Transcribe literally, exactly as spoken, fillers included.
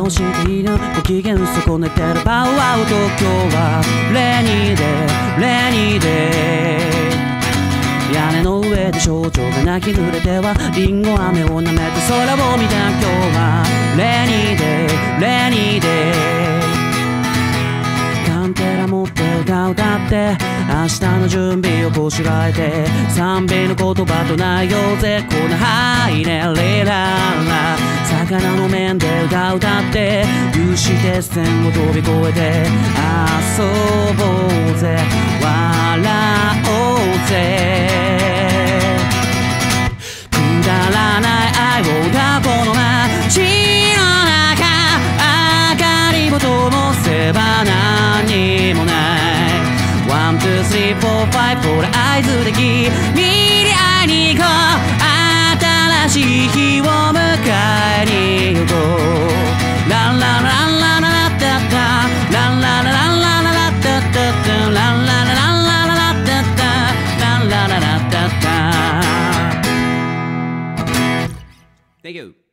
をしているご機嫌損ねてるパウアウと今日はレニーデーレニーデー屋根の上で象徴が泣き濡れてはリンゴ飴を舐めて空を見た今日はレニーデーレニーデーカンテラ持って歌歌って明日の準備をこしらえて賛美の言葉と内容絶好なハイレレララ魚の面で歌歌って有刺鉄線を飛び越えて遊ぼうぜ笑おうぜくだらない愛を歌うこの街の中明かりを灯せば何にもないワン、ツー、スリー、フォー、ファイブほら合図で君に会いに行こう新しい日を迎えに行こうランランランランラッタッタランランランランララッタッタッタランランランランララッタッタランランララッタッタ Thank you